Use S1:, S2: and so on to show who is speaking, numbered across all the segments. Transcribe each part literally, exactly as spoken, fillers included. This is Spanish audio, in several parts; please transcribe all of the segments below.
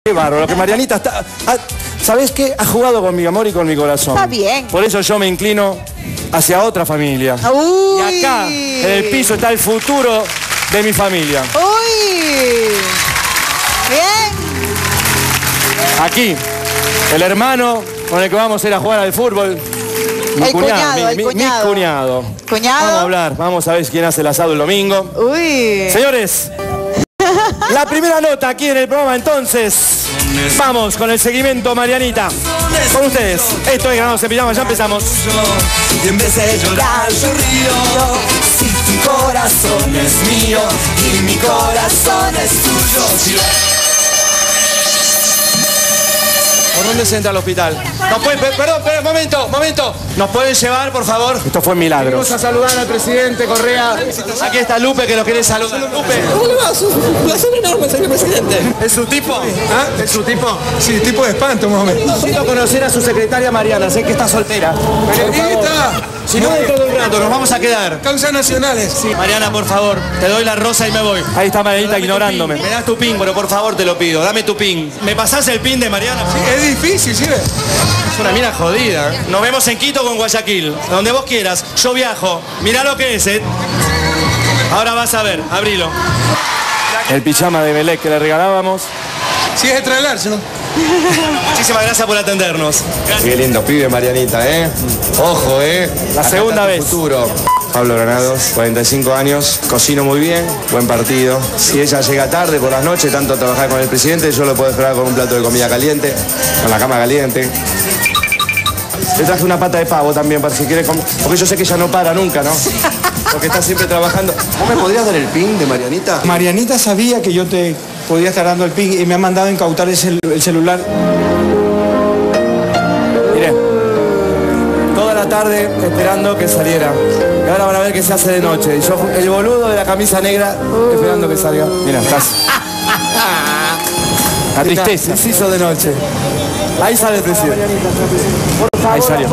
S1: Qué bárbaro, que Marianita está... ha- ¿Sabés qué? Ha jugado con mi amor y con mi corazón.
S2: Está bien.
S1: Por eso yo me inclino hacia otra familia.
S2: Uy.
S1: Y acá, en el piso, está el futuro de mi familia.
S2: Uy. Bien.
S1: Aquí, el hermano con el que vamos a ir a jugar al fútbol. Mi
S2: El cuñado,
S1: mi,
S2: el
S1: mi-
S2: cuñado.
S1: mi cuñado.
S2: Cuñado.
S1: Vamos a hablar, vamos a ver quién hace el asado el domingo.
S2: Uy.
S1: Señores, la primera nota aquí en el programa, entonces. Vamos con el seguimiento, Marianita. Con ustedes. Esto es Ganados en Pijama, ya empezamos.
S3: Y en vez de llorar yo río. Si tu corazón es mío y mi corazón es tuyo.
S1: ¿Por dónde se entra al hospital? ¿Nos pueden, per- perdón, perdón, momento, momento. ¿Nos pueden llevar, por favor? Esto fue milagro. Vamos a saludar al presidente Correa. Aquí está Lupe, que nos quiere saludar. Lupe.
S4: ¿Cómo le va? Es un placer enorme, señor presidente.
S1: ¿Es su tipo?
S4: ¿Ah?
S1: ¿Es su tipo?
S4: Sí, tipo de espanto, más o menos.
S1: Necesito conocer a su secretaria Mariana, sé que está soltera.
S4: ¡Marianita!
S1: Si no, dentro de un rato nos vamos a quedar.
S4: Causas nacionales.
S1: Sí, Mariana, por favor, te doy la rosa y me voy. Ahí está Marianita ignorándome. Me das tu pin, pero por favor te lo pido, dame tu pin. ¿Me pasás el pin de Mariana?
S4: Es difícil, ¿sí ves?
S1: Es una mina jodida. Nos vemos en Quito con Guayaquil, donde vos quieras. Yo viajo. Mirá lo que es, ¿eh? Ahora vas a ver, abrilo. El pijama de Belén que le regalábamos.
S4: Sí, es extra large, ¿no?
S1: Muchísimas gracias por atendernos.
S5: Qué lindo pibe, Marianita, ¿eh? Ojo, ¿eh?
S1: La
S5: Acá
S1: segunda
S5: está tu
S1: vez.
S5: futuro. Pablo Granados, cuarenta y cinco años, cocino muy bien, buen partido. Si ella llega tarde por las noches, tanto a trabajar con el presidente, yo lo puedo esperar con un plato de comida caliente, con la cama caliente. Le traje una pata de pavo también para si quiere comer, porque yo sé que ella no para nunca, ¿no? Porque está siempre trabajando. ¿Vos me podrías dar el pin de Marianita?
S4: Marianita sabía que yo te podía estar dando el pin y me ha mandado a incautar el, cel- el celular.
S1: Miré, toda la tarde esperando que saliera. Y ahora van a ver que se hace de noche. Y yo, el boludo de la camisa negra, esperando que salga. Mira, estás. La tristeza. Se hizo de noche. Ahí sale el presidente. Ahí salió.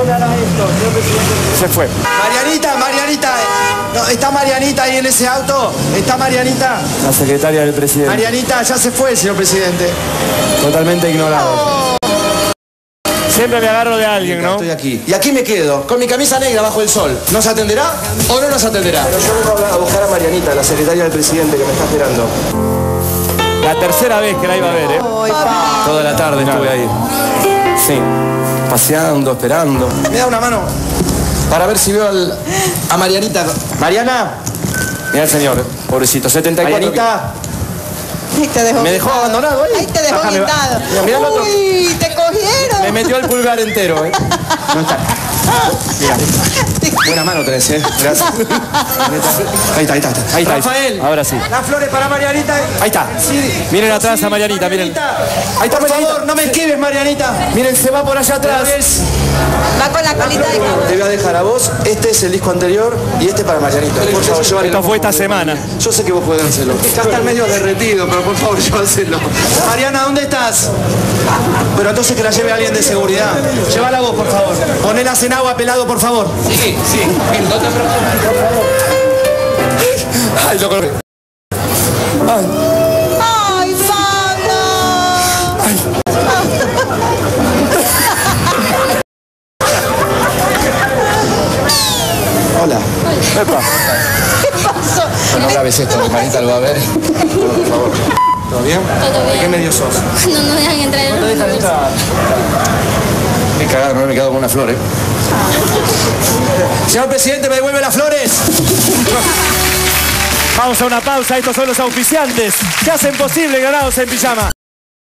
S1: Se fue.
S5: Marianita, Marianita, no, ¿está Marianita ahí en ese auto? ¿Está Marianita?
S1: La secretaria del presidente.
S5: Marianita, ya se fue el señor presidente.
S1: Totalmente ignorado. Siempre me agarro de alguien, ¿no?
S5: Estoy aquí. Y aquí me quedo, con mi camisa negra bajo el sol. ¿Nos atenderá o no nos atenderá?
S1: Pero yo vengo a hablar- a buscar a Marianita, la secretaria del presidente que me está esperando. La tercera vez que la iba a ver, ¿eh?
S2: Ay, pa.
S1: Toda la tarde estuve ahí. Sí. Paseando, esperando.
S5: Me da una mano para ver si veo al- a Marianita. Mariana,
S1: Mira el señor, eh, pobrecito, setenta y cuatro.
S5: Marianita.
S2: Ay, te dejó
S5: Me dejó
S2: guindado.
S5: abandonado ahí.
S2: Ay, te dejó
S5: Bájame, va.
S2: guindado.
S5: Mira, mira el otro.
S2: Uy, te cogieron.
S1: Me metió el pulgar entero, ¿eh?
S5: No está. Mira. Buena mano tenés, ¿eh? Gracias. Ahí está, ahí está.
S1: Ahí está.
S5: Rafael.
S1: Ahora sí.
S5: Las flores para Marianita.
S1: Ahí está. Miren atrás a Marianita, miren. Ahí está
S5: Por
S1: Marianita.
S5: favor, no me esquives, Marianita.
S1: Miren, se va por allá atrás.
S2: Va con la colita de cabra.
S5: Te voy a dejar a vos. Este es el disco anterior y este para Marianita. Por favor, llévale.
S1: Esto fue esta semana.
S5: Yo sé que vos podés dárselo. Ya está medio derretido, pero por favor, llévaselo. Mariana, ¿dónde estás? Pero entonces que la lleve alguien de seguridad. Llévala vos, por favor. Ponelas en agua, pelado, por favor. Sí, sí. No te
S1: Ay, lo corrí.
S2: Ay, Pablo.
S5: Hola.
S1: Epa.
S2: ¿Qué pasó?
S5: No grabes esto, mi Marianita lo va a ver. Por favor. ¿Todo bien?
S6: Todo
S5: ¿De qué
S6: bien.
S5: medio sos?
S6: No nos dejan entrar en los autobuses.
S5: Qué cagada, no me he quedado con una flor, ¿eh? Señor presidente, ¿me devuelve las flores?
S1: Vamos a una pausa, estos son los auspiciantes que hacen posible Ganados en Pijama.